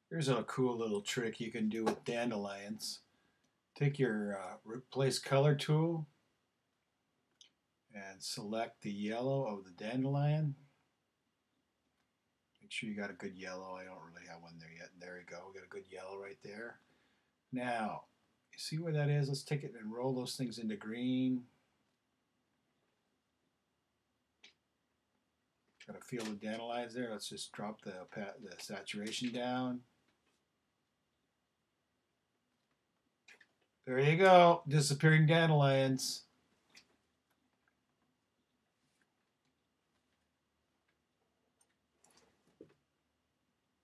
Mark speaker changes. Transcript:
Speaker 1: Here's a cool little trick you can do with dandelions. Take your replace color tool and select the yellow of the dandelion. Make sure you got a good yellow. I don't really have one there yet. There we go. We got a good yellow right there. Now, you see where that is? Let's take it and roll those things into green. Got to feel the dandelions there. Let's just drop the saturation down. There you go, disappearing dandelions.